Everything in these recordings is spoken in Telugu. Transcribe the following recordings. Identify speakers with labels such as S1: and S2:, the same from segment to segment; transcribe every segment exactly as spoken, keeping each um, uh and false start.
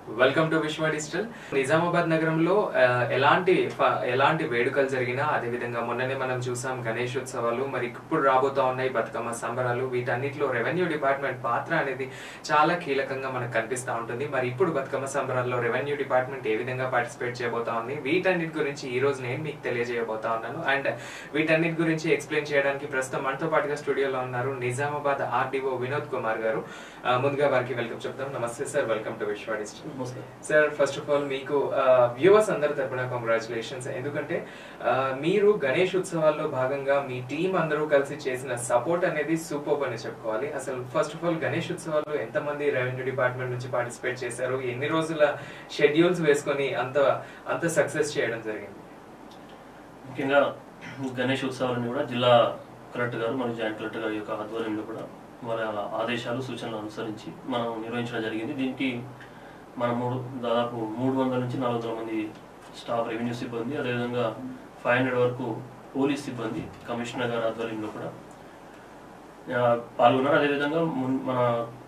S1: Welcome to Vishwa digital. Nizamabad నగరంలో ఎలాంటి ఎలాంటి వేడుకలు జరిగినా అదే విధంగా మొన్ననే మనం చూసాం గణేష్ ఉత్సవాలు, మరి ఇప్పుడు రాబోతా ఉన్నాయి బతుకమ్మ సంబరాలు. వీటన్నిటిలో రెవెన్యూ డిపార్ట్మెంట్ పాత్ర అనేది చాలా కీలకంగా మనకు కనిపిస్తూ ఉంటుంది. మరి ఇప్పుడు బతుకమ్మ సంబరాల్లో రెవెన్యూ డిపార్ట్మెంట్ ఏ విధంగా పార్టిసిపేట్ చేయబోతా ఉంది, వీటన్నిటి గురించి ఈ రోజు నేను మీకు తెలియజేయబోతా ఉన్నాను. అండ్ వీటన్నిటి గురించి ఎక్స్ప్లెయిన్ చేయడానికి ప్రస్తుతం మనతో పాటుగా స్టూడియోలో ఉన్నారు నిజామాబాద్ ఆర్డీఓ వినోద్ కుమార్ గారు. ముందుగా వారికి వెల్కమ్ చెప్తాం. నమస్తే sir, welcome to Vishwa digital. Sir, first of all మీకు వ్యూవర్స్ అందరి తరపున కంగ్రాచులేషన్స్. ఎందుకంటే మీరు గణేష్ ఉత్సవాల్లో భాగంగా మీ టీం అందరూ కలిసి చేసిన సపోర్ట్ అనేది సూపర్ అని చెప్పుకోవాలి. అసలు ఫస్ట్ ఆఫ్ ఆల్ గణేష్ ఉత్సవాల్లో ఎంతమంది రెవెన్యూ డిపార్ట్మెంట్ నుంచి పార్టిసిపేట్ చేశారు, ఎన్ని రోజుల షెడ్యూల్స్ వేసుకొని అంత అంత సక్సెస్ చేయడం జరిగింది?
S2: ముఖ్యంగా గణేష్ ఉత్సవాలని కూడా జిల్లా కలెక్టర్ గారు మరియు జాయింట్ కలెక్టర్ గారి యొక్క ఆధ్వర్యంలో కూడా వాళ్ళ ఆదేశాలు సూచనలు అనుసరించి మనం నిర్వహించడం జరిగింది. దీనికి మన మూడు దాదాపు మూడు వందల నుంచి నాలుగు వందల మంది స్టాఫ్ రెవెన్యూ సిబ్బంది, అదేవిధంగా ఫైవ్ హండ్రెడ్ వరకు పోలీస్ సిబ్బంది కమిషనర్ గారి ఆధ్వర్యంలో కూడా పాల్గొన్నారు. అదేవిధంగా మన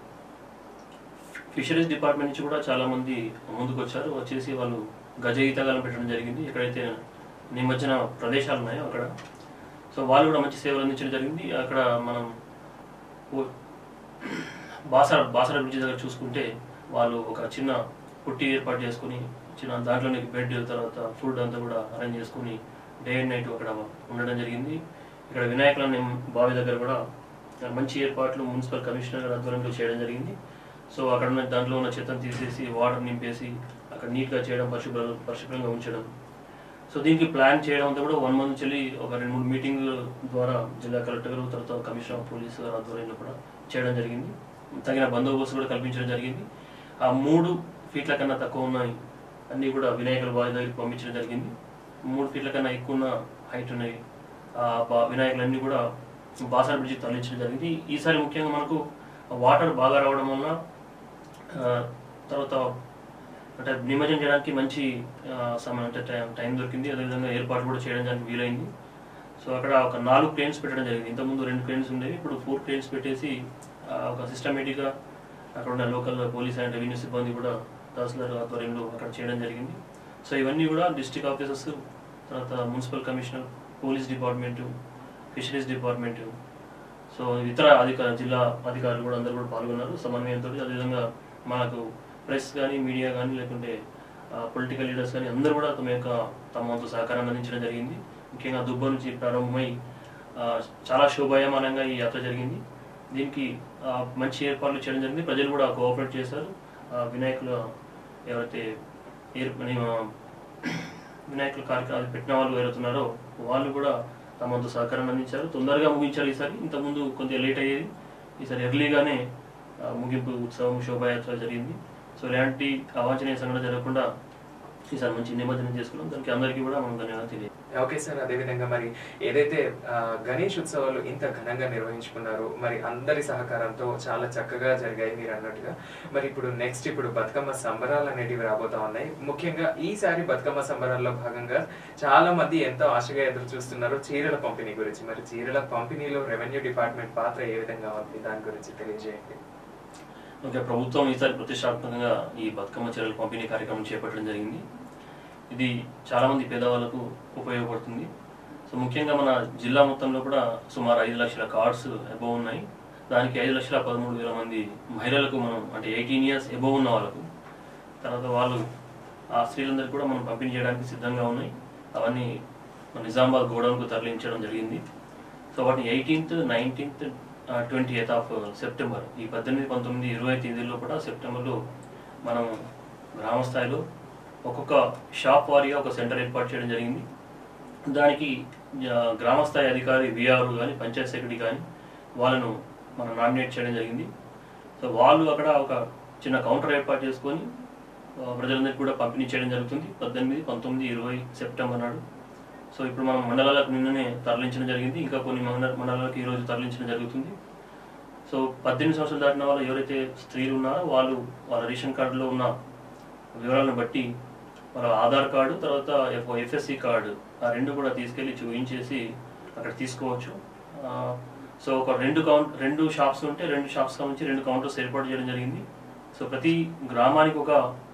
S2: ఫిషరీస్ డిపార్ట్మెంట్ నుంచి కూడా చాలా మంది ముందుకు వచ్చారు. వచ్చేసి వాళ్ళు గజ ఈతగాలం పెట్టడం జరిగింది. ఎక్కడైతే నిమజ్జన ప్రదేశాలు ఉన్నాయో అక్కడ సో వాళ్ళు కూడా మంచి సేవలు అందించడం జరిగింది. అక్కడ మనం బాసర బాసర బ్రిడ్జ్ దగ్గర చూసుకుంటే వాళ్ళు ఒక చిన్న పుట్టి ఏర్పాటు చేసుకుని చిన్న దాంట్లోని బెడ్, తర్వాత ఫుడ్ అంతా కూడా అరేంజ్ చేసుకుని డే అండ్ నైట్ అక్కడ ఉండడం జరిగింది. ఇక్కడ వినాయకుల బావి దగ్గర కూడా మంచి ఏర్పాట్లు మున్సిపల్ కమిషనర్ గారి ఆధ్వర్యంలో చేయడం జరిగింది. సో అక్కడ ఉన్న దాంట్లో ఉన్న చెత్తను తీసేసి వాటర్ నింపేసి అక్కడ నీట్గా చేయడం, పరిశుభ్ర పరిశుభ్రంగా ఉంచడం. సో దీనికి ప్లాన్ చేయడం అంతా కూడా వన్ మంత్ నుంచి ఒక రెండు మూడు మీటింగ్ ద్వారా జిల్లా కలెక్టర్ గారు, తర్వాత కమిషనర్ ఆఫ్ పోలీస్ గారి ఆధ్వర్యంలో కూడా చేయడం జరిగింది. తగిన బందోబస్తు కూడా కల్పించడం జరిగింది. ఆ మూడు ఫీట్ల కన్నా తక్కువ ఉన్నాయి అన్నీ కూడా వినాయకుల బావి దగ్గరికి పంపించడం జరిగింది. మూడు ఫీట్ల కన్నా ఎక్కువ ఉన్న హైట్ ఉన్నాయి ఆ వినాయకులన్నీ కూడా బాసర బ్రిడ్జికి తరలించడం జరిగింది. ఈసారి ముఖ్యంగా మనకు వాటర్ బాగా రావడం వలన తర్వాత అంటే నిమజ్జనం చేయడానికి మంచి సమయం అంటే టైం దొరికింది. అదేవిధంగా ఏర్పాటు కూడా చేయడం దానికి వీలైంది. సో అక్కడ ఒక నాలుగు క్రేన్స్ పెట్టడం జరిగింది. ఇంతకుముందు రెండు క్రేన్స్ ఉండేవి, ఇప్పుడు ఫోర్ క్రేన్స్ పెట్టేసి ఒక సిస్టమేటిక్గా అక్కడ ఉన్న లోకల్ పోలీస్ అండ్ రెవెన్యూ సిబ్బంది కూడా తహసీల్దార్ ఆధ్వర్యంలో అక్కడ చేయడం జరిగింది. సో ఇవన్నీ కూడా డిస్ట్రిక్ట్ ఆఫీసర్స్, తర్వాత municipal commissioner, police department, fisheries department, so ఇతర అధికార జిల్లా అధికారులు కూడా అందరూ కూడా పాల్గొన్నారు సమన్వయంతో. అదేవిధంగా మనకు ప్రెస్ కానీ, మీడియా కానీ, లేకుంటే పొలిటికల్ లీడర్స్ కానీ అందరూ కూడా తమ యొక్క తమ వంతు సహకారాన్ని అందించడం జరిగింది. ముఖ్యంగా దుబ్బ నుంచి ప్రారంభమై చాలా శోభాయమానంగా ఈ యాత్ర జరిగింది. దీనికి మంచి ఏర్పాట్లు చేయడం జరిగింది. ప్రజలు కూడా కోఆపరేట్ చేశారు. వినాయకుల ఎవరైతే వినాయకుల కార్యక్రమాలు పెట్టిన వాళ్ళు ఎవరైతున్నారో వాళ్ళు కూడా తమ వంతు సహకారాన్ని అందించారు. తొందరగా ముగించారు ఈసారి. ఇంతకుముందు కొంచెం లేట్ అయ్యేది, ఈసారి ఎర్లీగానే ముగింపు ఉత్సవం శోభాయాత్ర జరిగింది. సో ఇలాంటి అవాంఛనీయ సంఘటన జరగకుండా ఈసారి మంచి నిమజ్జనం చేసుకున్నాం. దానికి అందరికీ కూడా మనం ధన్యవాదాలు తెలియదు.
S1: ఓకే సార్, అదేవిధంగా మరి ఏదైతే గణేష్ ఉత్సవాలు ఇంత ఘనంగా నిర్వహించుకున్నారు, మరి అందరి సహకారంతో చాలా చక్కగా జరిగాయి మీరు అన్నట్టుగా. మరి ఇప్పుడు నెక్స్ట్ ఇప్పుడు బతుకమ్మ సంబరాలు అనేటివి రాబోతా ఉన్నాయి. ముఖ్యంగా ఈసారి బతుకమ్మ సంబరాల్లో భాగంగా చాలా మంది ఎంతో ఆశగా ఎదురు చూస్తున్నారు చీరల పంపిణీ గురించి. మరి చీరల పంపిణీలో రెవెన్యూ డిపార్ట్మెంట్ పాత్ర ఏ విధంగా ఉంది, దాని గురించి తెలియజేయండి.
S2: ఓకే, ప్రభుత్వం ఈసారి ప్రతిష్టాత్మకంగా ఈ బతుకమ్మ చీరల పంపిణీ కార్యక్రమం చేపట్టడం జరిగింది. ఇది చాలామంది పేదవాళ్ళకు ఉపయోగపడుతుంది. సో ముఖ్యంగా మన జిల్లా మొత్తంలో కూడా సుమారు ఐదు లక్షల కార్డ్స్ అబోవ్ ఉన్నాయి. దానికి ఐదు లక్షల పదమూడు వేల మంది మహిళలకు మనం అంటే ఎయిటీన్ ఇయర్స్ అబోవ్ ఉన్న వాళ్ళకు, తర్వాత వాళ్ళు ఆ స్త్రీలందరికీ కూడా మనం పంపిణీ చేయడానికి సిద్ధంగా ఉన్నాయి. అవన్నీ నిజామాబాద్ గోడౌన్కు తరలించడం జరిగింది. సో వాటిని eighteenth nineteenth twenty eighth of September ఈ పద్దెనిమిది పంతొమ్మిది ఇరవై తేదీల్లో కూడా సెప్టెంబర్లో మనం గ్రామ స్థాయిలో ఒక్కొక్క షాప్ వారీగా ఒక సెంటర్ ఏర్పాటు చేయడం జరిగింది. దానికి గ్రామ స్థాయి అధికారి విఆర్ కానీ, పంచాయత్ సెక్రటరీ కానీ వాళ్ళను మనం నామినేట్ చేయడం జరిగింది. సో వాళ్ళు అక్కడ ఒక చిన్న కౌంటర్ ఏర్పాటు చేసుకొని ప్రజలందరికీ కూడా పంపిణీ చేయడం జరుగుతుంది పద్దెనిమిది పంతొమ్మిది ఇరవై సెప్టెంబర్ నాడు. సో ఇప్పుడు మనం మండలాలకు నిన్ననే తరలించడం జరిగింది. ఇంకా కొన్ని మండలాలకు ఈరోజు తరలించడం జరుగుతుంది. సో పద్దెనిమిది సంవత్సరాలు దాటిన వాళ్ళు ఎవరైతే స్త్రీలు ఉన్నారో వాళ్ళు వాళ్ళ రేషన్ కార్డులో ఉన్న వివరాలను బట్టి వాళ్ళ ఆధార్ కార్డు, తర్వాత ఎఫ్ఎస్సి కార్డు ఆ రెండు కూడా తీసుకెళ్ళి చూపించేసి అక్కడ తీసుకోవచ్చు. సో ఒక రెండు కౌంట్ రెండు షాప్స్ ఉంటే రెండు షాప్స్ నుంచి రెండు కౌంటర్స్ ఏర్పాటు చేయడం జరిగింది. సో ప్రతి గ్రామానికి ఒక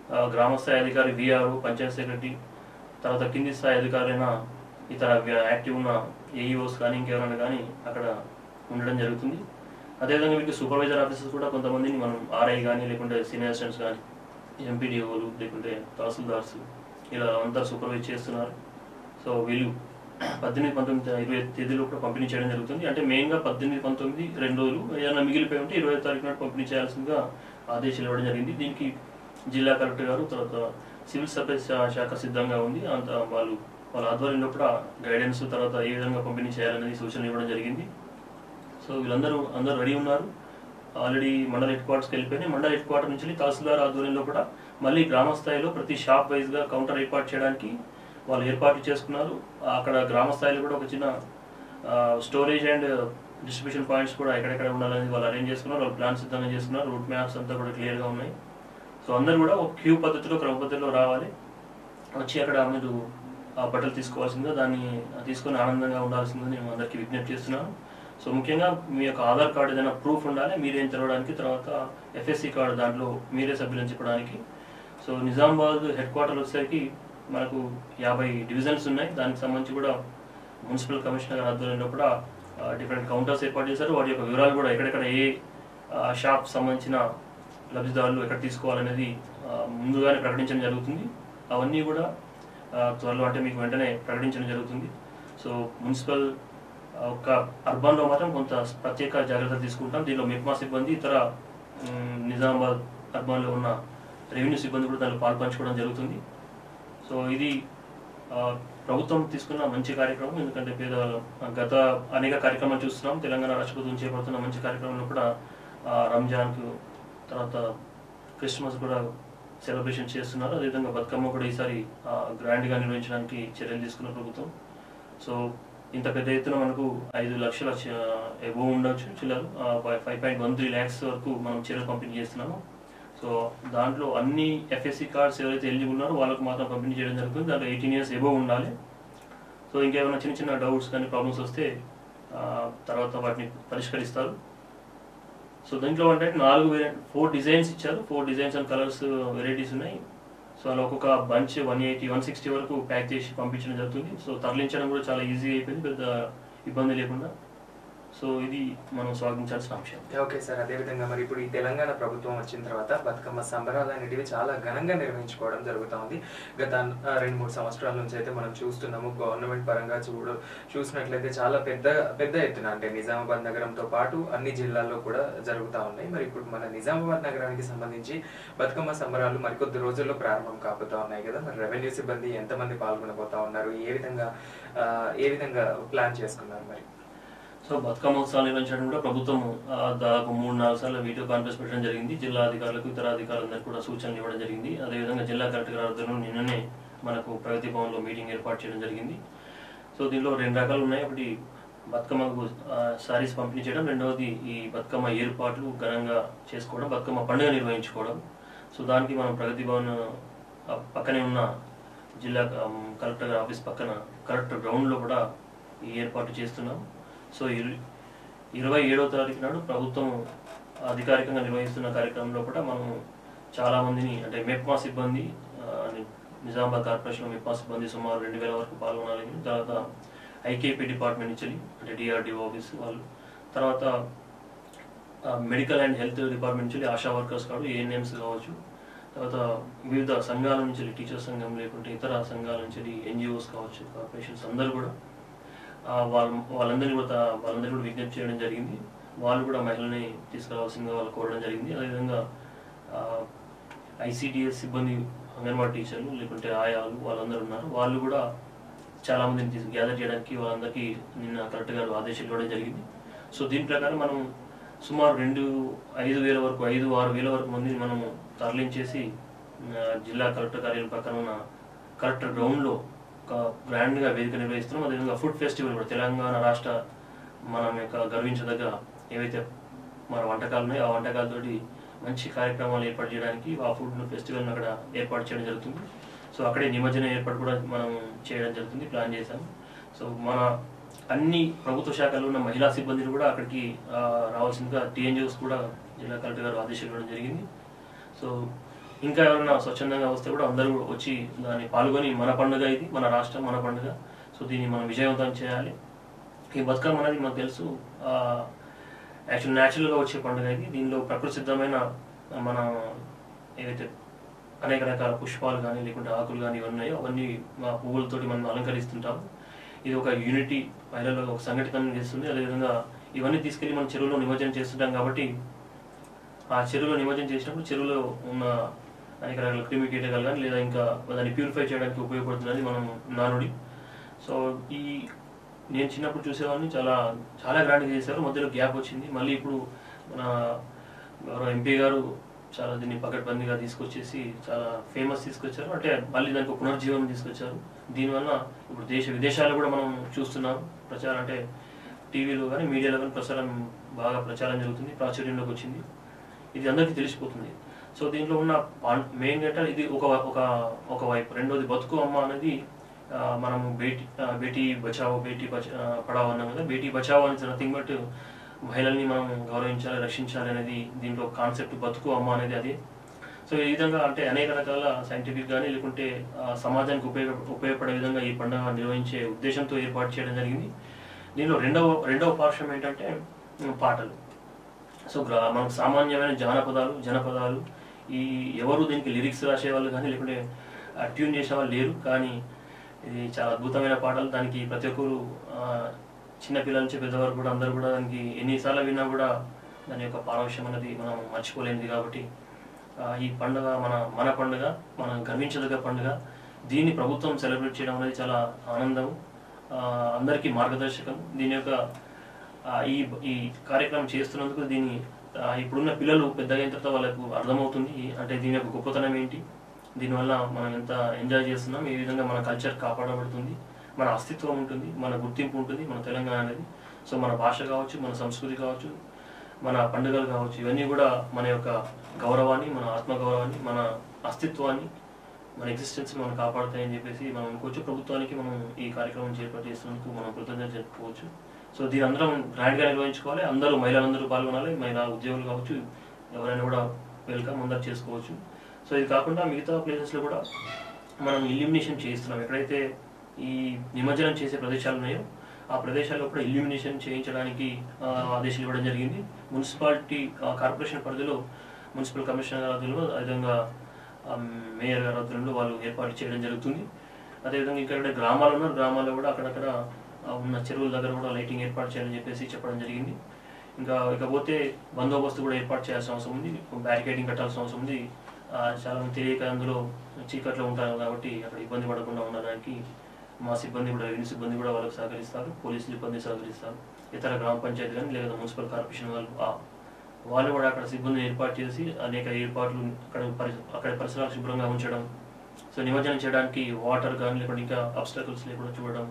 S2: గ్రామ స్థాయి అధికారి విఆర్, పంచాయత్ సెక్రటరీ, తర్వాత కింది స్థాయి అధికారులైన ఇతర యాక్టివ్ ఉన్న ఏఈఓస్ కానీ ఇంకెవరైనా కానీ అక్కడ ఉండడం జరుగుతుంది. అదేవిధంగా వీటికి సూపర్వైజర్ ఆఫీసర్స్ కూడా కొంతమందిని మనం ఆర్ఐ కానీ లేకుంటే సీనియర్ అసిస్టెంట్స్ కానీ ఎంపీడీఓలు లేకుంటే తహసీల్దార్స్ ఇలా అంతా సూపర్వైజ్ చేస్తున్నారు. సో వీళ్ళు పద్దెనిమిది పంతొమ్మిది ఇరవై తేదీలో కూడా పంపిణీ చేయడం జరుగుతుంది. అంటే మెయిన్గా పద్దెనిమిది పంతొమ్మిది రెండు రోజులు ఏదైనా మిగిలిపోయి ఉంటే ఇరవై తారీఖు నాడు పంపిణీ చేయాల్సిందిగా ఆదేశాలు ఇవ్వడం జరిగింది. దీనికి జిల్లా కలెక్టర్ గారు తర్వాత సివిల్ సప్లైస్ శాఖ సిద్ధంగా ఉంది. అంత వాళ్ళు వాళ్ళ ఆధ్వర్యంలో కూడా గైడెన్స్ తర్వాత ఏ విధంగా పంపిణీ చేయాలనేది సూచనలు ఇవ్వడం జరిగింది. సో వీళ్ళందరూ అందరూ రెడీ ఉన్నారు. ఆల్రెడీ మండల హెడ్ క్వార్టర్స్కి వెళ్ళిపోయినాయి. మండల హెడ్ క్వార్టర్ నుంచి తహసీల్దార్ ఆధ్వర్యంలో కూడా మళ్ళీ గ్రామ స్థాయిలో ప్రతి షాప్ వైజ్గా కౌంటర్ ఏర్పాటు చేయడానికి వాళ్ళు ఏర్పాట్లు చేసుకున్నారు. అక్కడ గ్రామ స్థాయిలో కూడా ఒక చిన్న స్టోరేజ్ అండ్ డిస్ట్రిబ్యూషన్ పాయింట్స్ కూడా ఎక్కడెక్కడ ఉండాలని వాళ్ళు అరేంజ్ చేసుకున్నారు. వాళ్ళు ప్లాన్ సిద్ధంగా చేసుకున్నారు. రూట్ మ్యాప్స్ అంతా కూడా క్లియర్గా ఉన్నాయి. సో అందరూ కూడా ఒక క్యూ పద్ధతిలో క్రమ పద్ధతిలో రావాలి. వచ్చి అక్కడ మీరు ఆ బట్టలు తీసుకోవాల్సిందిగా దాన్ని తీసుకొని ఆనందంగా ఉండాల్సిందని నేను అందరికీ విజ్ఞప్తి చేస్తున్నాను. సో ముఖ్యంగా మీ యొక్క ఆధార్ కార్డు ఏదైనా ప్రూఫ్ ఉండాలి మీరేం తెలవడానికి, తర్వాత ఎఫ్ఎస్సి కార్డు దాంట్లో మీరే సభ్యులని చెప్పడానికి. సో నిజామాబాద్ హెడ్ క్వార్టర్ వచ్చేసరికి మనకు యాభై డివిజన్స్ ఉన్నాయి. దానికి సంబంధించి కూడా మున్సిపల్ కమిషనర్ ఆధ్వర్యంలో కూడా డిఫరెంట్ కౌంటర్స్ ఏర్పాటు చేశారు. వాటి యొక్క వివరాలు కూడా ఎక్కడెక్కడ ఏ షాప్ సంబంధించిన లబ్ధిదారులు ఎక్కడ తీసుకోవాలనేది ముందుగానే ప్రకటించడం జరుగుతుంది. అవన్నీ కూడా త్వరలో అంటే మీకు వెంటనే ప్రకటించడం జరుగుతుంది. సో మున్సిపల్ ఒక అర్బన్లో మాత్రం కొంత ప్రత్యేక జాగ్రత్తలు తీసుకుంటాం. దీనిలో మెప్మా సిబ్బంది ఇతర నిజామాబాద్ అర్బన్లో ఉన్న రెవెన్యూ సిబ్బంది కూడా దానిలో పాల్పంచుకోవడం జరుగుతుంది. సో ఇది ప్రభుత్వం తీసుకున్న మంచి కార్యక్రమం. ఎందుకంటే పేదవాళ్ళు గత అనేక కార్యక్రమాలు చూస్తున్నాం. తెలంగాణ రాష్ట్ర ప్రభుత్వం చేపడుతున్న మంచి కార్యక్రమంలో కూడా రంజాన్కు తర్వాత క్రిస్మస్ కూడా సెలబ్రేషన్ చేస్తున్నారు. అదేవిధంగా బతుకమ్మ కూడా ఈసారి గ్రాండ్గా నిర్వహించడానికి చర్యలు తీసుకున్న ప్రభుత్వం. సో ఇంత పెద్ద ఎత్తున మనకు ఐదు లక్షల ఎబో ఉండొచ్చు చిల్లరు five point one three lakhs వరకు మనం చీరలు పంపిణీ చేస్తున్నాము. సో దాంట్లో అన్ని ఎఫ్ఎస్సి కార్డ్స్ ఎవరైతే ఎలిజిబుల్ ఉన్నారో వాళ్ళకు మాత్రం పంపిణీ చేయడం జరుగుతుంది. దాంట్లో ఎయిటీన్ ఇయర్స్ ఎబో ఉండాలి. సో ఇంకేమైనా చిన్న చిన్న డౌట్స్ కానీ ప్రాబ్లమ్స్ వస్తే తర్వాత వాటిని పరిష్కరిస్తారు. సో దీంట్లో అంటే నాలుగు వేరియంట్ ఫోర్ డిజైన్స్ ఇచ్చారు. Four designs and colours varieties ఉన్నాయి. సో అలా ఒక్కొక్క bunch one eighty one sixty వరకు ప్యాక్ చేసి పంపించడం జరుగుతుంది. సో తరలించడం కూడా చాలా ఈజీ అయిపోయింది, పెద్ద ఇబ్బంది లేకుండా. సో ఇది మనం స్వాగతించాల్సిన అంశం.
S1: ఓకే సార్, అదేవిధంగా మరి ఇప్పుడు ఈ తెలంగాణ ప్రభుత్వం వచ్చిన తర్వాత బతుకమ్మ సంబరాలు అనేటివి చాలా ఘనంగా నిర్వహించుకోవడం జరుగుతూ ఉంది. గత రెండు మూడు సంవత్సరాల నుంచి అయితే మనం చూస్తున్నాము. గవర్నమెంట్ పరంగా చూడ చూసినట్లయితే చాలా పెద్ద పెద్ద ఎత్తున అంటే నిజామాబాద్ నగరంతో పాటు అన్ని జిల్లాల్లో కూడా జరుగుతూ ఉన్నాయి. మరి ఇప్పుడు మన నిజామాబాద్ నగరానికి సంబంధించి బతుకమ్మ సంబరాలు మరికొద్ది రోజుల్లో ప్రారంభం కాబోతా ఉన్నాయి కదా. మరి రెవెన్యూ సిబ్బంది ఎంతమంది పాల్గొనబోతా ఉన్నారు, ఏ విధంగా ఏ విధంగా ప్లాన్ చేసుకున్నారు మరి?
S2: సో బతుకమ్మ ఉత్సవాలు నిర్వహించడం కూడా ప్రభుత్వం దాదాపు మూడు నాలుగు సార్లు వీడియో కాన్ఫరెన్స్ పెట్టడం జరిగింది. జిల్లా అధికారులకు ఇతర అధికారులందరికీ కూడా సూచనలు ఇవ్వడం జరిగింది. అదేవిధంగా జిల్లా కలెక్టర్ ఆధ్వర్యంలో నిన్ననే మనకు ప్రగతి భవన్లో మీటింగ్ ఏర్పాటు చేయడం జరిగింది. సో దీనిలో రెండు రకాలు ఉన్నాయి. ఒకటి బతుకమ్మకు సారీస్ పంపిణీ చేయడం, రెండవది ఈ బతుకమ్మ ఏర్పాట్లు ఘనంగా చేసుకోవడం, బతుకమ్మ పండుగ నిర్వహించుకోవడం. సో దానికి మనం ప్రగతి భవన్ పక్కనే ఉన్న జిల్లా కలెక్టర్ ఆఫీస్ పక్కన కలెక్టర్ గ్రౌండ్లో కూడా ఈ ఏర్పాటు చేస్తున్నాం. సో ఇరవై ఏడవ తారీఖు నాడు ప్రభుత్వం అధికారికంగా నిర్వహిస్తున్న కార్యక్రమంలో కూడా మనం చాలామందిని అంటే మెప్మా సిబ్బంది నిజామాబాద్ కార్పొరేషన్ మెప్మా సిబ్బంది సుమారు రెండు వేల వరకు పాల్గొనాలని, తర్వాత ఐకేపీ డిపార్ట్మెంట్ నుంచి అంటే డిఆర్డిఓ ఆఫీస్ వాళ్ళు, తర్వాత మెడికల్ అండ్ హెల్త్ డిపార్ట్మెంట్ నుంచి ఆశా వర్కర్స్ కావచ్చు, ఏఎన్ఎంస్ కావచ్చు, తర్వాత వివిధ సంఘాల నుంచి టీచర్స్ సంఘం లేకుంటే ఇతర సంఘాల నుంచి ఎన్జిఓస్ కావచ్చు, కార్పొరేషన్స్ అందరూ కూడా వాళ్ళ వాళ్ళందరినీ కూడా వాళ్ళందరూ కూడా విజ్ఞప్తి చేయడం జరిగింది. వాళ్ళు కూడా మహిళల్ని తీసుకురావాల్సిందిగా వాళ్ళు కోరడం జరిగింది. అదేవిధంగా ఐసిడిఎస్ సిబ్బంది, అంగన్వాడీ టీచర్లు లేకుంటే ఆయాలు వాళ్ళందరూ ఉన్నారు. వాళ్ళు కూడా చాలామందిని తీసు గ్యాదర్ చేయడానికి వాళ్ళందరికీ నిన్న కలెక్టర్ గారు ఆదేశాలు ఇవ్వడం జరిగింది. సో దీని ప్రకారం మనం సుమారు రెండు ఐదు వేల వరకు ఐదు ఆరు వేల వరకు మందిని మనం తరలించేసి జిల్లా కలెక్టర్ కార్యాలయం పక్కన ఉన్న కలెక్టర్ గ్రౌండ్లో ఒక గ్రాండ్గా వేదిక నిర్వహిస్తున్నాం. అదేవిధంగా ఫుడ్ ఫెస్టివల్ కూడా తెలంగాణ రాష్ట్ర మనం యొక్క గర్వించదగ్గ ఏవైతే మన వంటకాలు ఉన్నాయో ఆ వంటకాలతోటి మంచి కార్యక్రమాలు ఏర్పాటు చేయడానికి ఆ ఫుడ్ ఫెస్టివల్ని అక్కడ ఏర్పాటు చేయడం జరుగుతుంది. సో అక్కడే నిమజ్జనం ఏర్పాటు కూడా మనం చేయడం జరుగుతుంది, ప్లాన్ చేశాం. సో మన అన్ని ప్రభుత్వ శాఖల్లో ఉన్న మహిళా సిబ్బందిని కూడా అక్కడికి రావాల్సిందిగా టీఎన్జిఓస్ కూడా జిల్లా కలెక్టర్ గారు ఆదేశాలు ఇవ్వడం జరిగింది. సో ఇంకా ఎవరైనా స్వచ్ఛందంగా వస్తే కూడా అందరూ వచ్చి దాన్ని పాల్గొని మన పండుగ ఇది, మన రాష్ట్రం మన పండుగ, సో దీన్ని మనం విజయవంతం చేయాలి. ఈ బతుకమ్మ అనేది మనకు తెలుసు యాక్చువల్ న్యాచురల్గా వచ్చే పండుగ ఇది. దీనిలో ప్రకృతి సిద్ధమైన మన ఏవైతే అనేక రకాల పుష్పాలు కానీ లేకుంటే ఆకులు కానీ ఇవన్నీ అవన్నీ మా పువ్వులతోటి మనం అలంకరిస్తుంటాం. ఇది ఒక యూనిటీ మహిళల్లో ఒక సంఘటితం చేస్తుంది. అదేవిధంగా ఇవన్నీ తీసుకెళ్ళి మనం చెరువులో నిమజ్జనం చేస్తుంటాం కాబట్టి ఆ చెరువులో నిమజ్జనం చేసినప్పుడు చెరువులో ఉన్న అనేక రకాల క్రిమి కీటకాలు కానీ లేదా ఇంకా దాన్ని ప్యూరిఫై చేయడానికి ఉపయోగపడుతుందని మనం నానుడి. సో ఈ నేను చిన్నప్పుడు చూసేవాడిని, చాలా చాలా గ్రాండ్గా చేశారు, మధ్యలో గ్యాప్ వచ్చింది. మళ్ళీ ఇప్పుడు మన గౌరవ ఎంపీ గారు చాలా దీన్ని పకడ్బందీగా తీసుకొచ్చేసి చాలా ఫేమస్ తీసుకొచ్చారు. అంటే మళ్ళీ దానికి పునర్జీవనం తీసుకొచ్చారు. దీనివల్ల ఇప్పుడు దేశ విదేశాల్లో కూడా మనం చూస్తున్నాం ప్రచారం, అంటే టీవీలో కానీ మీడియాలో కానీ ప్రచారం బాగా ప్రచారం జరుగుతుంది, ప్రాచుర్యంలోకి వచ్చింది. ఇది అందరికీ తెలిసిపోతుంది. సో దీంట్లో ఉన్న మెయిన్ అంటే ఇది ఒక ఒక ఒక వైపు. రెండోది బతుకు అమ్మ అనేది మనము బేటీ బేటీ బచావో బేటీ పడావో అన్నాం కదా. బేటీ బచావో అనేది నథింగ్ బట్ మహిళల్ని మనం గౌరవించాలి, రక్షించాలి అనేది దీంట్లో కాన్సెప్ట్. బతుకు అమ్మ అనేది అది. సో ఈ విధంగా అంటే అనేక రకాల సైంటిఫిక్ కానీ లేకుంటే సమాజానికి ఉపయోగ ఉపయోగపడే విధంగా ఈ పండుగ నిర్వహించే ఉద్దేశంతో ఏర్పాటు చేయడం జరిగింది. దీనిలో రెండవ రెండవ పార్శ్వం ఏంటంటే పాటలు. సో మనకు సామాన్యమైన జానపదాలు జనపదాలు, ఈ ఎవరు దీనికి లిరిక్స్ రాసేవాళ్ళు కానీ లేకుంటే ట్యూన్ చేసే వాళ్ళు లేరు, కానీ ఇది చాలా అద్భుతమైన పాటలు. దానికి ప్రతి ఒక్కరు చిన్నపిల్లల నుంచి పెద్దవారు కూడా అందరూ కూడా దానికి ఎన్నిసార్లు విన్నా కూడా దాని యొక్క పారవశ్యం అనేది మనం మర్చిపోలేనిది. కాబట్టి ఈ పండుగ మన మన పండుగ, మనం గర్వించదగ్గ పండుగ. దీన్ని ప్రభుత్వం సెలబ్రేట్ చేయడం అనేది చాలా ఆనందం, అందరికీ మార్గదర్శకం. దీని యొక్క ఈ ఈ కార్యక్రమం చేస్తున్నందుకు దీన్ని ఇప్పుడున్న పిల్లలు పెద్దగా అయిన తర్వాత వాళ్ళకు అర్థమవుతుంది అంటే దీని యొక్క గొప్పతనం ఏంటి, దీనివల్ల మనం ఎంత ఎంజాయ్ చేస్తున్నాం, ఏ విధంగా మన కల్చర్ కాపాడబడుతుంది, మన అస్తిత్వం ఉంటుంది, మన గుర్తింపు ఉంటుంది మన తెలంగాణ అనేది. సో మన భాష కావచ్చు, మన సంస్కృతి కావచ్చు, మన పండుగలు కావచ్చు, ఇవన్నీ కూడా మన యొక్క గౌరవాన్ని, మన ఆత్మగౌరవాన్ని, మన అస్తిత్వాన్ని, మన ఎగ్జిస్టెన్స్ మనం కాపాడుతాయని చెప్పేసి మనం అనుకోవచ్చు. ప్రభుత్వానికి మనం ఈ కార్యక్రమం చేపట్టి చేస్తున్నందుకు మనం కృతజ్ఞత చెప్పుకోవచ్చు. సో దీని అందరం గ్రాండ్గా నిర్వహించుకోవాలి, అందరూ మహిళలందరూ పాల్గొనాలి, మహిళా ఉద్యోగులు కావచ్చు, ఎవరైనా కూడా వెల్కమ్ అందరు చేసుకోవచ్చు. సో ఇది కాకుండా మిగతా ప్లేసెస్లో కూడా మనం ఇల్యూమినేషన్ చేయిస్తున్నాం. ఎక్కడైతే ఈ నిమజ్జనం చేసే ప్రదేశాలు ఉన్నాయో ఆ ప్రదేశాల్లో కూడా ఇల్యూమినేషన్ చేయించడానికి ఆదేశాలు ఇవ్వడం జరిగింది. మున్సిపాలిటీ కార్పొరేషన్ పరిధిలో మున్సిపల్ కమిషనర్ గారి ఆధ్వర్యంలో, అదేవిధంగా మేయర్ గారి ఆధ్వర్యంలో వాళ్ళు ఏర్పాటు చేయడం జరుగుతుంది. అదేవిధంగా ఇక్కడ గ్రామాలు ఉన్నారు, గ్రామాల్లో కూడా అక్కడక్కడ ఉన్న చెరువుల దగ్గర కూడా లైటింగ్ ఏర్పాటు చేయాలని చెప్పేసి చెప్పడం జరిగింది. ఇంకా ఇకపోతే బందోబస్తు కూడా ఏర్పాటు చేయాల్సిన అవసరం ఉంది, బ్యారికేడింగ్ కట్టాల్సిన అవసరం ఉంది. చాలా మంది తెలియక అందులో చీకట్లో ఉంటారు కాబట్టి అక్కడ ఇబ్బంది పడకుండా ఉండడానికి మా సిబ్బంది కూడా, రెవెన్యూ సిబ్బంది కూడా వాళ్ళకి సహకరిస్తారు, పోలీసు సిబ్బంది సహకరిస్తారు, ఇతర గ్రామ పంచాయతీ కానీ లేదా మున్సిపల్ కార్పొరేషన్ వాళ్ళు వాళ్ళు కూడా అక్కడ సిబ్బందిని ఏర్పాటు చేసి అనేక ఏర్పాట్లు అక్కడ పరి అక్కడ పరిసరాలు శుభ్రంగా ఉంచడం, సో నిమజ్జనం చేయడానికి వాటర్ కానీ లేకుంటే ఇంకా అబ్స్టకల్స్ లేకుండా చూడడం,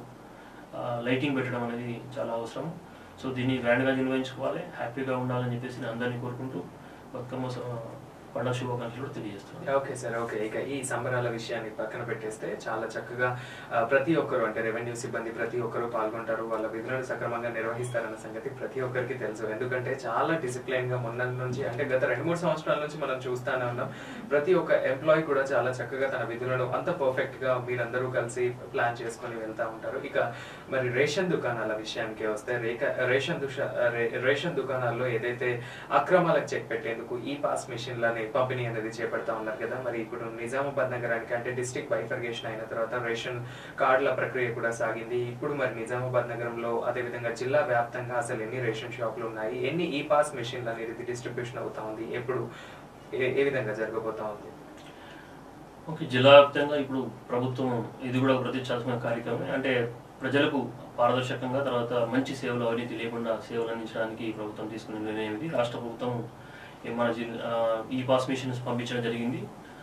S2: లైటింగ్ పెట్టడం అనేది చాలా అవసరం. సో దీన్ని గ్రాండ్గా నిర్వహించుకోవాలి, హ్యాపీగా ఉండాలని చెప్పేసి నేను అందరినీ కోరుకుంటూ బతుకమ్మ పండుగ శుభాకాంక్షలు తెలియజేస్తున్నాను.
S1: Okay sir, okay. ఇక ఈ సంబరాల విషయాన్ని పక్కన పెట్టేస్తే చాలా చక్కగా ప్రతి ఒక్కరు అంటే రెవెన్యూ సిబ్బంది ప్రతి ఒక్కరు పాల్గొంటారు, వాళ్ళ విధులను సక్రమంగా నిర్వహిస్తారన్న సంగతి ప్రతి ఒక్కరికి తెలుసు. ఎందుకంటే చాలా డిసిప్లైన్ గా మొన్న నుంచి అంటే గత రెండు మూడు సంవత్సరాల నుంచి మనం చూస్తానే ఉన్నాం. ప్రతి ఒక్క ఎంప్లాయీ కూడా చాలా చక్కగా తన విధులను అంత పర్ఫెక్ట్ గా మీరందరూ కలిసి ప్లాన్ చేసుకుని వెళ్తా ఉంటారు. ఇక మరి రేషన్ దుకాణాల విషయానికి వస్తే రేక రేషన్ దుష రేషన్ దుకాణాల్లో ఏదైతే అక్రమాలకు చెక్ పెట్టేందుకు ఈ పాస్ మిషన్లని పంపిణీ అనేది చేపడతా ఉన్నారు కదా. మరి ఇప్పుడు నిజామాబాద్ నగరానికి అంటే డిస్ట్రిక్ట్ బైఫర్గేషన్ అయిన తర్వాత రేషన్ కార్డుల ప్రక్రియ కూడా సాగింది. ఇప్పుడు మరి నిజామాబాద్ నగరంలో అదేవిధంగా జిల్లా వ్యాప్తంగా అసలు ఎన్ని రేషన్ షాపులు ఉన్నాయి, ఎన్ని ఈ పాస్ మిషన్లు అనేది డిస్ట్రిబ్యూషన్ అవుతా ఉంది, ఎప్పుడు ఏ విధంగా జరగబోతా ఉంది?
S2: ఓకే, జిల్లా వ్యాప్తంగా ఇప్పుడు ప్రభుత్వం ఇది కూడా ప్రతిష్టాత్మక కార్యక్రమం. అంటే ప్రజలకు పారదర్శకంగా తర్వాత మంచి సేవలు అవినీతి లేకుండా సేవలు అందించడానికి ప్రభుత్వం తీసుకునే నిర్ణయం ఇది. రాష్ట్ర ప్రభుత్వం మన జిల్లా ఈ పాస్ మిషన్స్ పంపించడం జరిగింది.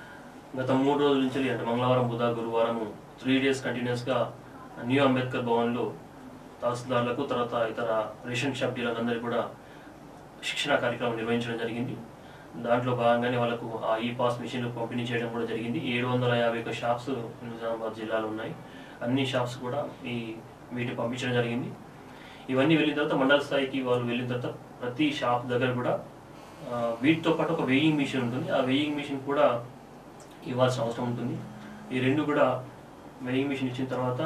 S2: గత మూడు రోజుల నుంచి అంటే మంగళవారం, బుధ, గురువారం త్రీ డేస్ కంటిన్యూస్గా న్యూ అంబేద్కర్ భవన్లో తహసీల్దార్లకు తర్వాత ఇతర రేషన్ షాప్ డీలర్లందరికీ కూడా శిక్షణ కార్యక్రమం నిర్వహించడం జరిగింది. దాంట్లో భాగంగానే వాళ్ళకు ఆ ఈ పాస్ మిషన్లు పంపిణీ చేయడం కూడా జరిగింది. ఏడు వందల యాభై ఒక షాప్స్ నిజామాబాద్ జిల్లాలో ఉన్నాయి. అన్ని షాప్స్ కూడా ఈ వీటిని పంపించడం జరిగింది. ఇవన్నీ వెళ్ళిన తర్వాత మండల స్థాయికి వాళ్ళు వెళ్ళిన తర్వాత ప్రతి షాప్ దగ్గర కూడా వీటితో పాటు ఒక వెయింగ్ మిషన్ ఉంటుంది. ఆ వెయింగ్ మిషన్ కూడా ఇవ్వాల్సిన అవసరం ఉంటుంది. ఈ రెండు కూడా వెయింగ్ మిషన్ ఇచ్చిన తర్వాత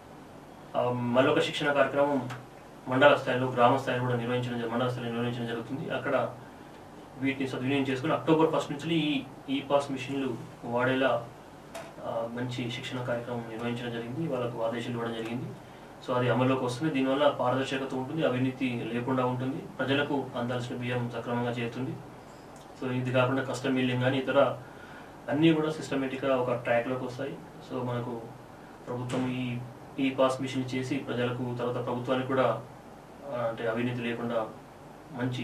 S2: మరొక శిక్షణ కార్యక్రమం మండల స్థాయిలో గ్రామ స్థాయిలో కూడా నిర్వహించడం మండల స్థాయిలో నిర్వహించడం జరుగుతుంది. అక్కడ వీటిని సద్వినియోగం చేసుకుని అక్టోబర్ ఫస్ట్ నుంచి ఈ ఈ పాస్ మిషన్లు వాడేలా మంచి శిక్షణ కార్యక్రమం నిర్వహించడం జరిగింది. వాళ్ళకు ఆదేశాలు ఇవ్వడం జరిగింది. సో అది అమల్లోకి వస్తుంది. దీనివల్ల పారదర్శకత ఉంటుంది, అవినీతి లేకుండా ఉంటుంది, ప్రజలకు అందాల్సిన బియ్యం సక్రమంగా చేరుతుంది. సో ఇది కాకుండా కస్టమ్ మిల్లింగ్ కానీ ఇతర అన్నీ కూడా సిస్టమేటిక్గా ఒక ట్రాక్లోకి వస్తాయి. సో మనకు ప్రభుత్వం ఈ ఈ పాస్ మిషన్ చేసి ప్రజలకు తర్వాత ప్రభుత్వానికి కూడా అంటే అవినీతి లేకుండా మంచి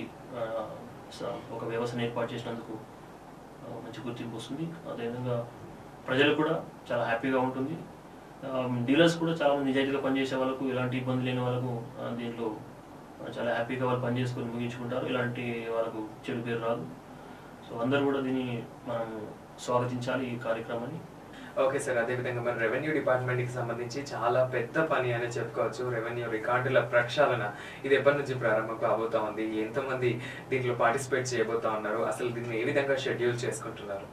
S2: ఒక వ్యవస్థను ఏర్పాటు చేసినందుకు మంచి గుర్తింపు వస్తుంది. అదేవిధంగా ప్రజలు కూడా చాలా హ్యాపీగా ఉంటుంది. డీలర్స్ కూడా చాలా మంది నిజాయితీగా పనిచేసే వాళ్ళకు ఎలాంటి ఇబ్బంది లేని వాళ్ళకు దీంట్లో చాలా హ్యాపీగా వాళ్ళు పనిచేసుకొని ముగించుకుంటారు. ఇలాంటి వాళ్ళకు చెడు పేరు రాదు. సో అందరూ కూడా దీన్ని మనం స్వాగతించాలి ఈ కార్యక్రమాన్ని.
S1: ఓకే సార్, అదేవిధంగా మన రెవెన్యూ డిపార్ట్మెంట్కి సంబంధించి చాలా పెద్ద పని అని చెప్పుకోవచ్చు. రెవెన్యూ రికార్డుల ప్రక్షాళన ఇది ఎప్పటి నుంచి ప్రారంభం కాబోతా ఉంది? ఎంతమంది దీంట్లో పార్టిసిపేట్ చేయబోతా ఉన్నారు? అసలు దీన్ని ఏ విధంగా షెడ్యూల్ చేసుకుంటున్నారు?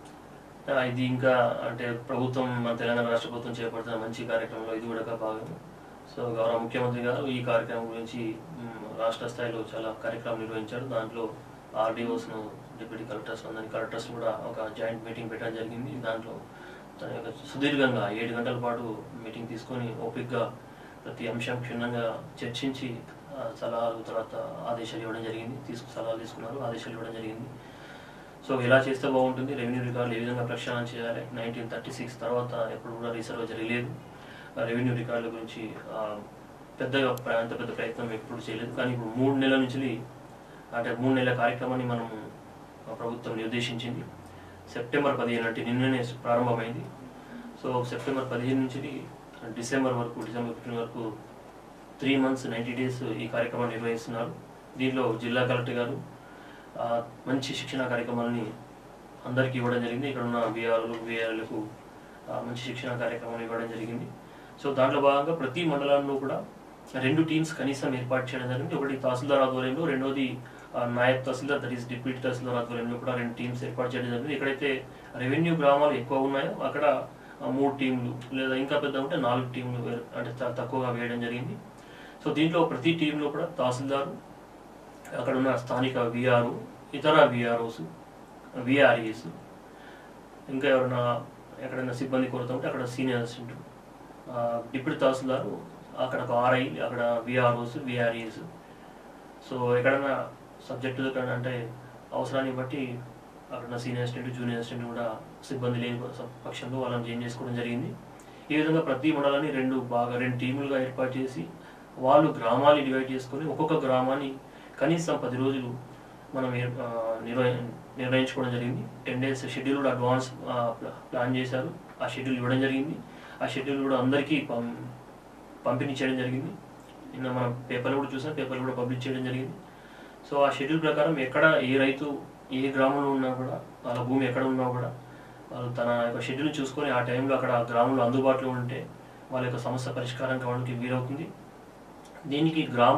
S2: ఇది ఇంకా అంటే ప్రభుత్వం మన తెలంగాణ రాష్ట్ర ప్రభుత్వం చేపడుతున్న మంచి కార్యక్రమంలో ఇది కూడా భాగం. సో గౌరవ ముఖ్యమంత్రి గారు ఈ కార్యక్రమం గురించి రాష్ట్ర స్థాయిలో చాలా కార్యక్రమం నిర్వహించారు. దాంట్లో ఆర్డీఓస్ను, డిప్యూటీ కలెక్టర్స్ అందరినీ కలెక్టర్స్ కూడా ఒక జాయింట్ మీటింగ్ పెట్టడం జరిగింది. దాంట్లో తన యొక్క సుదీర్ఘంగా ఏడు గంటల పాటు మీటింగ్ తీసుకొని ఓపిక్గా ప్రతి అంశం క్షుణ్ణంగా చర్చించి సలహాలు తర్వాత ఆదేశాలు ఇవ్వడం జరిగింది. తీసుకు సలహాలు తీసుకున్నారు, ఆదేశాలు ఇవ్వడం జరిగింది. సో ఎలా చేస్తే బాగుంటుంది, రెవెన్యూ రికార్డులు ఏ విధంగా ప్రక్షాళన చేయాలి, నైన్టీన్ థర్టీ సిక్స్ తర్వాత ఎప్పుడు కూడా రీసర్వ్ జరగలేదు. రెవెన్యూ రికార్డుల గురించి పెద్దగా అంత పెద్ద ప్రయత్నం ఎప్పుడు చేయలేదు. కానీ ఇప్పుడు మూడు నెలల నుంచి అంటే మూడు నెలల కార్యక్రమాన్ని మనం ప్రభుత్వం నిర్దేశించింది. సెప్టెంబర్ పదిహేను అంటే నిన్ననే ప్రారంభమైంది. సో సెప్టెంబర్ పదిహేను నుంచి డిసెంబర్ వరకు డిసెంబర్ ఫిఫ్టీన్ వరకు త్రీ మంత్స్ నైంటీ డేస్ ఈ కార్యక్రమాన్ని నిర్వహిస్తున్నారు. దీనిలో జిల్లా కలెక్టర్ గారు మంచి శిక్షణ కార్యక్రమాలని అందరికీ ఇవ్వడం జరిగింది. ఇక్కడ ఉన్న విఆర్లు విఆర్లకు మంచి శిక్షణ కార్యక్రమాలు ఇవ్వడం జరిగింది. సో దాంట్లో భాగంగా ప్రతి మండలంలో కూడా రెండు టీమ్స్ కనీసం ఏర్పాటు చేయడం జరిగింది. ఒకటి తహసీల్దార్ ఆధ్వర్యంలో, రెండోది naib tahsildar that is deputy tahsildar ఆధ్వర్యంలో కూడా రెండు టీమ్స్ ఏర్పాటు చేయడం జరిగింది. ఎక్కడైతే రెవెన్యూ గ్రామాలు ఎక్కువ ఉన్నాయో అక్కడ మూడు టీంలు లేదా ఇంకా పెద్ద ఉంటే నాలుగు టీంలు అంటే చాలా తక్కువగా వేయడం జరిగింది. సో దీంట్లో ప్రతి టీంలో కూడా తహసీల్దారు, అక్కడ ఉన్న స్థానిక విఆర్ఓ, ఇతర విఆర్ఓస్, విఆర్ఈస్, ఇంకా ఎవరైనా ఎక్కడైనా సిబ్బంది కొరత ఉంటే అక్కడ సీనియర్ అసిస్టెంట్, డిప్యూటీ తహసీల్దారు, అక్కడ ఒక ఆర్ఐ, అక్కడ విఆర్ఓస్, విఆర్ఈస్. సో ఎక్కడైనా సబ్జెక్టు అంటే అవసరాన్ని బట్టి అక్కడ సీనియర్ అసిస్టెంట్, జూనియర్ అసిస్టెంట్ కూడా సిబ్బంది లేని పక్షంలో వాళ్ళని చేంజ్ చేసుకోవడం జరిగింది. ఈ విధంగా ప్రతి మండలాన్ని రెండు బాగా రెండు టీములుగా ఏర్పాటు చేసి వాళ్ళు గ్రామాన్ని డివైడ్ చేసుకొని ఒక్కొక్క గ్రామాన్ని కనీసం పది రోజులు మనం నిర్వహి నిర్వహించుకోవడం జరిగింది. టెన్ డేస్ షెడ్యూల్ కూడా అడ్వాన్స్ ప్లాన్ చేశారు. ఆ షెడ్యూల్ ఇవ్వడం జరిగింది. ఆ షెడ్యూల్ కూడా అందరికీ పం పంపిణీ చేయడం జరిగింది. నిన్న మనం పేపర్లు కూడా చూసాం, పేపర్లు కూడా పబ్లిష్ చేయడం జరిగింది. సో ఆ షెడ్యూల్ ప్రకారం ఎక్కడ ఏ రైతు ఏ గ్రామంలో ఉన్నా కూడా, వాళ్ళ భూమి ఎక్కడ ఉన్నా కూడా వాళ్ళు తన యొక్క షెడ్యూల్ చూసుకొని ఆ టైంలో అక్కడ గ్రామంలో అందుబాటులో ఉంటే వాళ్ళ యొక్క సమస్య పరిష్కారం కావడానికి వీలవుతుంది. దీనికి గ్రామ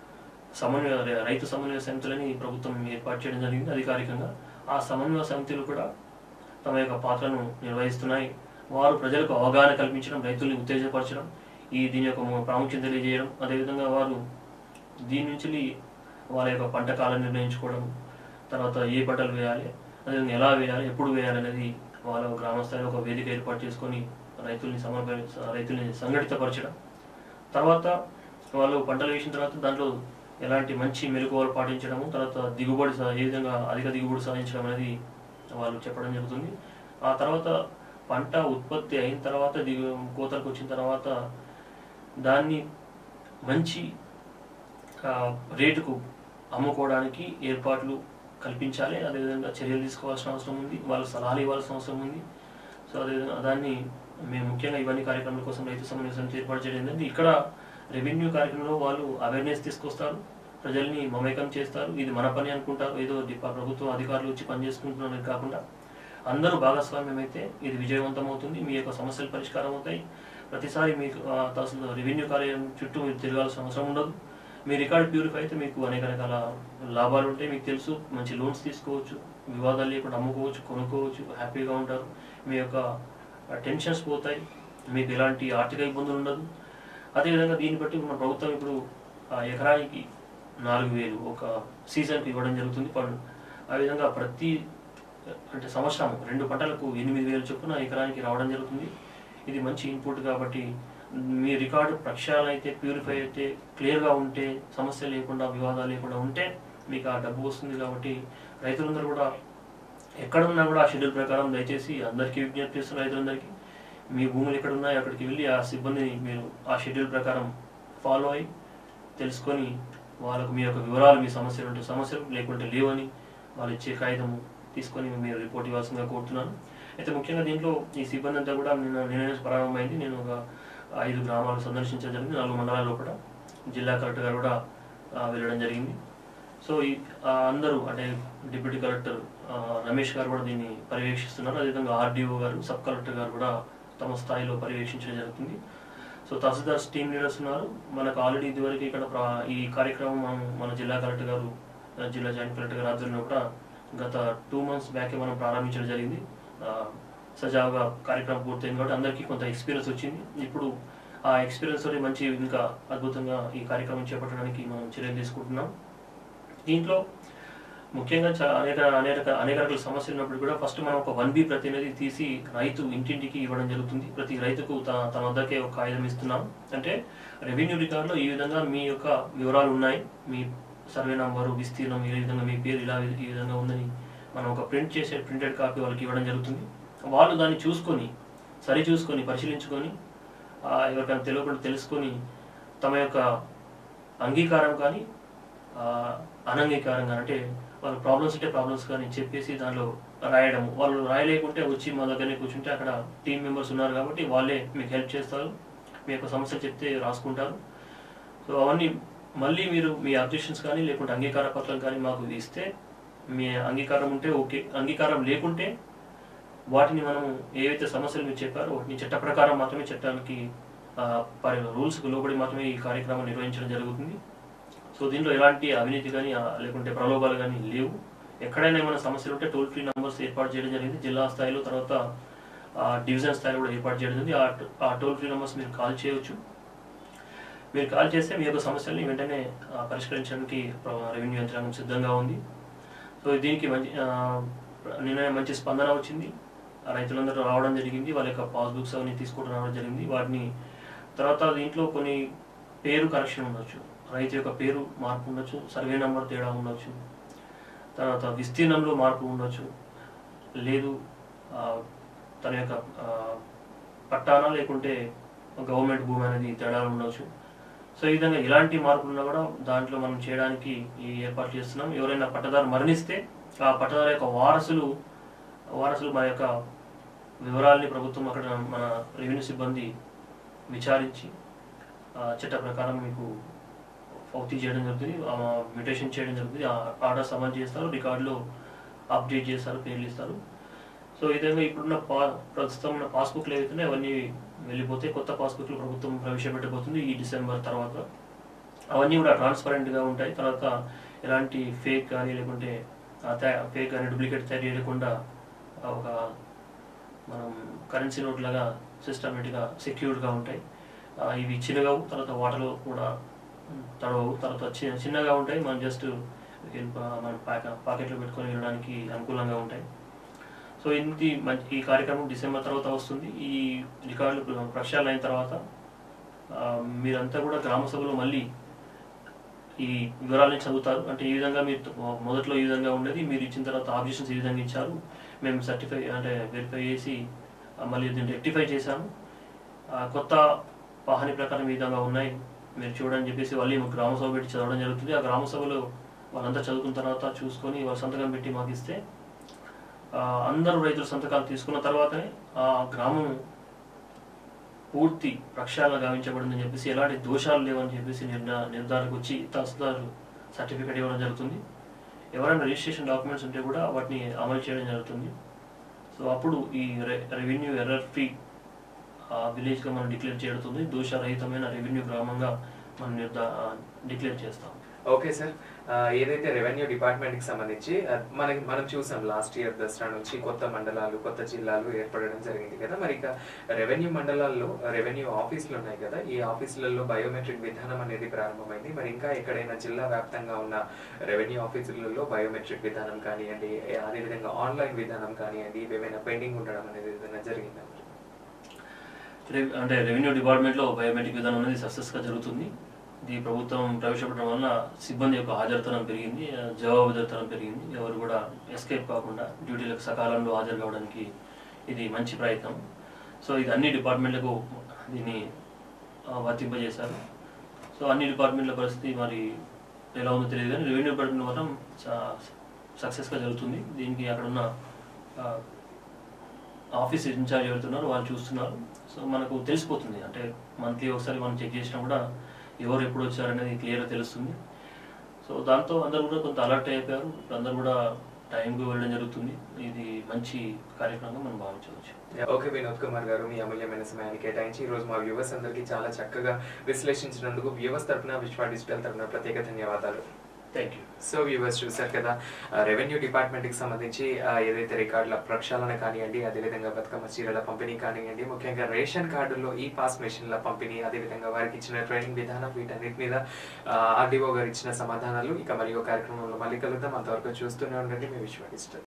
S2: సమన్వయ రైతు సమన్వయ సమితులని ప్రభుత్వం ఏర్పాటు చేయడం జరిగింది అధికారికంగా. ఆ సమన్వయ సమితులు కూడా తమ యొక్క పాత్రను నిర్వహిస్తున్నాయి. వారు ప్రజలకు అవగాహన కల్పించడం, రైతుల్ని ఉత్తేజపరచడం, ఈ దీని యొక్క ప్రాముఖ్యత తెలియజేయడం, అదేవిధంగా వారు దీని నుంచి వాళ్ళ యొక్క పంట కాలం నిర్ణయించుకోవడం, తర్వాత ఏ పంటలు వేయాలి, అదేవిధంగా ఎలా వేయాలి, ఎప్పుడు వేయాలి అనేది వాళ్ళ గ్రామ స్థాయిలో ఒక వేదిక ఏర్పాటు చేసుకొని రైతుల్ని సమర్ప రైతుల్ని సంఘటితపరచడం, తర్వాత వాళ్ళు పంటలు వేసిన తర్వాత దాంట్లో ఎలాంటి మంచి మెలకువలు పాటించడము, తర్వాత దిగుబడి ఏ విధంగా అధిక దిగుబడి సాధించడం అనేది వాళ్ళు చెప్పడం జరుగుతుంది. ఆ తర్వాత పంట ఉత్పత్తి అయిన తర్వాత దిగు కోతలకు వచ్చిన తర్వాత దాన్ని మంచి రేటుకు అమ్ముకోవడానికి ఏర్పాట్లు కల్పించాలి. అదేవిధంగా చర్యలు తీసుకోవాల్సిన అవసరం ఉంది, వాళ్ళకి సలహాలు ఇవ్వాల్సిన అవసరం ఉంది. సో అదేవిధంగా దాన్ని మేము ముఖ్యంగా ఇవన్నీ కార్యక్రమాల కోసం రైతు సమన్వయ సమితి ఏర్పాటు చేయడం ఏంటంటే ఇక్కడ రెవెన్యూ కార్యక్రమంలో వాళ్ళు అవేర్నెస్ తీసుకొస్తారు, ప్రజల్ని మమేకం చేస్తారు. ఇది మన పని అనుకుంటారు, ఏదో ప్రభుత్వ అధికారులు వచ్చి పనిచేసుకుంటున్నారని కాకుండా అందరూ భాగస్వామ్యం అయితే ఇది విజయవంతం అవుతుంది. మీ యొక్క సమస్యలు పరిష్కారం అవుతాయి. ప్రతిసారి మీకు అసలు రెవెన్యూ కార్యం చుట్టూ మీరు తిరగాల్సిన అవసరం ఉండదు. మీ రికార్డ్ ప్యూరిఫై అయితే మీకు అనేక రకాల లాభాలు ఉంటాయి. మీకు తెలుసు, మంచి లోన్స్ తీసుకోవచ్చు, వివాదాలు లేకుండా అమ్ముకోవచ్చు, కొనుక్కోవచ్చు, హ్యాపీగా ఉంటారు. మీ యొక్క టెన్షన్స్ పోతాయి, మీకు ఎలాంటి ఆర్థిక ఇబ్బందులు ఉండదు. అదేవిధంగా దీన్ని బట్టి మన ప్రభుత్వం ఇప్పుడు ఎకరానికి నాలుగు వేలు ఒక సీజన్కి ఇవ్వడం జరుగుతుంది పండు. ఆ విధంగా ప్రతి అంటే సంవత్సరం రెండు పంటలకు ఎనిమిది వేలు చొప్పున ఎకరానికి రావడం జరుగుతుంది. ఇది మంచి ఇన్పుట్ కాబట్టి మీ రికార్డు ప్రక్షాళన అయితే, ప్యూరిఫై అయితే, క్లియర్గా ఉంటే, సమస్య లేకుండా, వివాదాలు లేకుండా ఉంటే మీకు ఆ డబ్బు వస్తుంది. కాబట్టి రైతులందరూ కూడా ఎక్కడున్నా కూడా ఆ షెడ్యూల్ ప్రకారం దయచేసి అందరికీ విజ్ఞప్తి చేస్తున్న రైతులందరికీ మీ భూములు ఎక్కడున్నాయో అక్కడికి వెళ్ళి ఆ సిబ్బందిని మీరు ఆ షెడ్యూల్ ప్రకారం ఫాలో అయ్యి తెలుసుకొని వాళ్ళకు మీ యొక్క వివరాలు, మీ సమస్యలు ఉంటే సమస్యలు, లేకుంటే లేవని వాళ్ళు ఇచ్చే కాగితము తీసుకొని మీరు రిపోర్ట్ ఇవ్వాల్సిందిగా కోరుతున్నాను. అయితే ముఖ్యంగా దీంట్లో ఈ సిబ్బంది అంతా కూడా నిన్న నిన్న ప్రారంభమైంది. నేను ఒక ఐదు గ్రామాలు సందర్శించడం జరిగింది, నాలుగు మండలాల లోపల. జిల్లా కలెక్టర్ గారు కూడా వెళ్ళడం జరిగింది. సో ఈ అందరూ అంటే డిప్యూటీ కలెక్టర్ రమేష్ గారు కూడా దీన్ని పర్యవేక్షిస్తున్నారు. అదేవిధంగా ఆర్డీఓ గారు, సబ్ కలెక్టర్ గారు కూడా తమ స్థాయిలో పర్యవేక్షించడం జరుగుతుంది. సో తహసీల్దార్స్ టీమ్ లీడర్స్ ఉన్నారు. మనకు ఆల్రెడీ ఇదివరకు ఇక్కడ ఈ కార్యక్రమం మన జిల్లా కలెక్టర్ గారు, జిల్లా జాయింట్ కలెక్టర్ గారు ఆధ్వర్యంలో కూడా గత టూ మంత్స్ బ్యాకే మనం ప్రారంభించడం జరిగింది. సజావుగా కార్యక్రమం పూర్తయింది కాబట్టి అందరికీ కొంత ఎక్స్పీరియన్స్ వచ్చింది. ఇప్పుడు ఆ ఎక్స్పీరియన్స్ తోటి మంచి ఇంకా అద్భుతంగా ఈ కార్యక్రమం చేపట్టడానికి మనం చర్యలు తీసుకుంటున్నాం. దీంట్లో ముఖ్యంగా అనేక అనేక అనేక రకాల సమస్యలు ఉన్నప్పుడు కూడా ఫస్ట్ మనం ఒక వన్ బి ప్రతినిధి తీసి రైతు ఇంటింటికి ఇవ్వడం జరుగుతుంది. ప్రతి రైతుకు తన వద్దకే ఒక కాగితం ఇస్తున్నాం. అంటే రెవెన్యూ రికార్డులో ఈ విధంగా మీ యొక్క వివరాలు ఉన్నాయి, మీ సర్వే నంబరు, విస్తీర్ణం, ఈ విధంగా మీ పేరు ఇలా ఈ విధంగా ఉందని మనం ఒక ప్రింట్ చేసే ప్రింటెడ్ కాపీ వాళ్ళకి ఇవ్వడం జరుగుతుంది. వాళ్ళు దాన్ని చూసుకొని, సరి చూసుకొని, పరిశీలించుకొని, ఎవరికైనా తెలియకుండా తెలుసుకొని తమ యొక్క అంగీకారం కానీ అనంగీకారం కానీ, అంటే వాళ్ళ ప్రాబ్లమ్స్ ఉంటే ప్రాబ్లమ్స్ కానీ చెప్పేసి దానిలో రాయడం. వాళ్ళు రాయలేకుంటే వచ్చి మా దగ్గరనే కూర్చుంటే అక్కడ టీం మెంబర్స్ ఉన్నారు కాబట్టి వాళ్ళే మీకు హెల్ప్ చేస్తారు. మీ యొక్క సమస్య చెప్తే రాసుకుంటారు. సో అవన్నీ మళ్ళీ మీరు మీ అబ్జెక్షన్స్ కానీ లేకుంటే అంగీకార పత్రం కానీ మాకు ఇస్తే, మీ అంగీకారం ఉంటే ఓకే, అంగీకారం లేకుంటే వాటిని మనం ఏవైతే సమస్యలు మీరు చెప్పారో వాటిని చట్ట ప్రకారం మాత్రమే, చట్టానికి రూల్స్కి లోబడి మాత్రమే ఈ కార్యక్రమం నిర్వహించడం జరుగుతుంది. సో దీంట్లో ఎలాంటి అవినీతి కానీ లేకుంటే ప్రలోభాలు కానీ లేవు. ఎక్కడైనా ఏమైనా సమస్యలు ఉంటే టోల్ ఫ్రీ నెంబర్స్ ఏర్పాటు చేయడం జరిగింది. జిల్లా స్థాయిలో, తర్వాత డివిజన్ స్థాయిలో కూడా ఏర్పాటు చేయడం జరిగింది. ఆ టోల్ ఫ్రీ నెంబర్స్ మీరు కాల్ చేయవచ్చు. మీరు కాల్ చేస్తే మీ యొక్క సమస్యల్ని వెంటనే పరిష్కరించడానికి రెవెన్యూ యంత్రాంగం సిద్ధంగా ఉంది. సో దీనికి మంచి నిన్న మంచి స్పందన వచ్చింది. రైతులందరూ రావడం జరిగింది, వాళ్ళ యొక్క పాస్బుక్స్ అవన్నీ తీసుకోవడం రావడం జరిగింది. వాటిని తర్వాత దీంట్లో కొన్ని పేరు కరెక్షన్ ఉండొచ్చు, రైతు యొక్క పేరు మార్పు ఉండొచ్చు, సర్వే నెంబర్ తేడా ఉండొచ్చు, తర్వాత విస్తీర్ణంలో మార్పు ఉండొచ్చు, లేదు తన యొక్క పట్టానా లేకుంటే గవర్నమెంట్ భూమి అనేది తేడాలు ఉండొచ్చు. సో ఈ విధంగా ఎలాంటి మార్పులు ఉన్నా కూడా దాంట్లో మనం చేయడానికి ఈ ఏర్పాట్లు చేస్తున్నాం. ఎవరైనా పట్టదారు మరణిస్తే ఆ పట్టదారు యొక్క వారసులు వారసులు మా యొక్క వివరాలని ప్రభుత్వం అక్కడ మన రెవెన్యూ సిబ్బంది విచారించి చట్ట ప్రకారం మీకు ఫౌతీ చేయడం జరుగుతుంది, మ్యూటేషన్ చేయడం జరుగుతుంది. ఆర్డర్స్ అమలు చేస్తారు, రికార్డులో అప్డేట్ చేస్తారు, పేర్లు ఇస్తారు. సో ఈ విధంగా ఇప్పుడున్న పా ప్రస్తుతం ఉన్న పాస్బుక్లు ఏవైతున్నాయో అవన్నీ వెళ్ళిపోతే కొత్త పాస్బుక్లు ప్రభుత్వం ప్రవేశపెట్టబోతుంది ఈ డిసెంబర్ తర్వాత. అవన్నీ కూడా ట్రాన్స్పరెంట్గా ఉంటాయి. తర్వాత ఎలాంటి ఫేక్ కానీ లేకుంటే ఫేక్ కానీ డూప్లికేట్ తయారు చేయకుండా ఒక మనం కరెన్సీ నోట్ లాగా సిస్టమేటిక్గా సెక్యూర్డ్గా ఉంటాయి. ఇవి చిన్నగావు, తర్వాత వాటర్లో కూడా తడవవు, తర్వాత చిన్న చిన్నగా ఉంటాయి. మనం జస్ట్ మన ప్యాక పాకెట్లో పెట్టుకొని వెళ్ళడానికి అనుకూలంగా ఉంటాయి. సో ఇంటి మంచి ఈ కార్యక్రమం డిసెంబర్ తర్వాత వస్తుంది. ఈ రికార్డులు ప్రక్షాళన అయిన తర్వాత మీరంతా కూడా గ్రామ సభలో మళ్ళీ ఈ వివరాలని చదువుతారు. అంటే ఈ విధంగా మీరు మొదట్లో ఈ విధంగా ఉండేది, మీరు ఇచ్చిన తర్వాత ఆబ్జెక్షన్స్ ఈ విధంగా ఇచ్చారు, మేము సర్టిఫై అంటే వెరిఫై చేసి మళ్ళీ దీన్ని రెక్టిఫై చేశాము, కొత్త వాహని ప్రకారం ఈ విధంగా ఉన్నాయి మీరు చూడని చెప్పేసి మళ్ళీ గ్రామ సభ పెట్టి చదవడం జరుగుతుంది. ఆ గ్రామ సభలో వాళ్ళంతా చదువుకున్న తర్వాత చూసుకొని వాళ్ళ సంతకం పెట్టి మాకు ఇస్తే అందరూ రైతుల సంతకాలు తీసుకున్న తర్వాతనే ఆ గ్రామం పూర్తి ప్రక్షాళన గావించబడిందని చెప్పేసి, ఎలాంటి దోషాలు లేవని చెప్పేసి నిర్ణా నిర్ధారణకు వచ్చి తహసీల్దార్ సర్టిఫికేట్ ఇవ్వడం జరుగుతుంది. ఎవరైనా రిజిస్ట్రేషన్ డాక్యుమెంట్స్ ఉంటే కూడా వాటిని అమలు చేయడం జరుగుతుంది. సో అప్పుడు ఈ రెవెన్యూ ఎర్రర్ ఫ్రీ విలేజ్ గా మనం డిక్లేర్ చేయబడుతుంది. దోషరహితమైన రెవెన్యూ గ్రామంగా మనం నిర్ధా డిక్లేర్ చేస్తాం.
S1: Okay sir. ఆహ్, ఏదైతే రెవెన్యూ డిపార్ట్‌మెంట్‌కి సంబంధించి ఆహ్, మనకి మనం చూసాం లాస్ట్ ఇయర్ దసరా నుంచి కొత్త మండలాలు, కొత్త జిల్లాలు ఏర్పడడం జరిగింది కదా! మరి ఇక రెవెన్యూ మండలాల్లో రెవెన్యూ ఆఫీసులు ఉన్నాయి కదా! ఈ ఆఫీసులలో బయోమెట్రిక్ విధానం అనేది ప్రారంభమైంది. మరి ఇంకా ఎక్కడైనా జిల్లా వ్యాప్తంగా ఉన్న రెవెన్యూ ఆఫీసులలో బయోమెట్రిక్ విధానం కానియండి, అదేవిధంగా ఆన్‌లైన్ విధానం కానియండి, ఇవేమైనా పెండింగ్ ఉండడం అనేది ఏదైనా జరిగిందా?
S2: రెవ్ అంటే రెవెన్యూ డిపార్ట్మెంట్లో బయోమెట్రిక్ విధానం అనేది సక్సెస్గా జరుగుతుంది. ఇది ప్రభుత్వం ప్రవేశపెట్టడం వలన సిబ్బంది యొక్క హాజరుతనం పెరిగింది, జవాబుదారితనం పెరిగింది. ఎవరు కూడా ఎస్కేప్ కాకుండా డ్యూటీలకు సకాలంలో హాజరు కావడానికి ఇది మంచి ప్రయత్నం. సో ఇది అన్ని డిపార్ట్మెంట్లకు దీన్ని వర్తింపజేశారు. సో అన్ని డిపార్ట్మెంట్ల పరిస్థితి మరి ఎలా ఉందో తెలియదు, కానీ రెవెన్యూ డిపార్ట్మెంట్ మాత్రం సక్సెస్గా జరుగుతుంది. దీనికి అక్కడున్న ఆఫీస్ ఇన్ఛార్జ్ ఎవరుతున్నారు వాళ్ళు చూస్తున్నారు. సో మనకు తెలిసిపోతుంది, అంటే మంత్లీ ఒకసారి మనం చెక్ చేసినా కూడా ఎవరు ఎప్పుడు వచ్చారనేది క్లియర్గా తెలుస్తుంది. సో దాంతో అందరూ కూడా కొంత అలర్ట్ అయిపోయారు. అందరూ కూడా టైంకి వెళ్ళడం జరుగుతుంది. ఇది మంచి కార్యక్రమంగా మనం భావించవచ్చు.
S1: ఓకే వినోద్ కుమార్ గారు, మీ అమూల్యమైన సమయాన్ని కేటాయించి ఈ రోజు మా వ్యూవర్స్ అందరికీ చాలా చక్కగా విశ్లేషించినందుకు వ్యూవర్స్ తరపున, విశ్వ డిజిటల్ తరపున ప్రత్యేక ధన్యవాదాలు.
S2: Thank you.
S1: సో వ్యూవర్స్ చూసారు కదా, రెవెన్యూ డిపార్ట్మెంట్కి సంబంధించి ఏదైతే రికార్డుల ప్రక్షాళన కానివ్వండి, అదేవిధంగా బతుకమ్మ చీరల పంపిణీ కానివ్వండి, ముఖ్యంగా రేషన్ కార్డుల్లో ఈ పాస్ మెషిన్ల పంపిణీ, అదేవిధంగా వారికి ఇచ్చిన ట్రైనింగ్ విధానం, వీటన్నిటి మీద ఆర్డీఓ గారు ఇచ్చిన సమాధానాలు. ఇక మరియు కార్యక్రమంలో మళ్ళీ కలుద్దాం. అంతవరకు చూస్తూనే ఉండండి మీ విశ్వ డిజిటల్.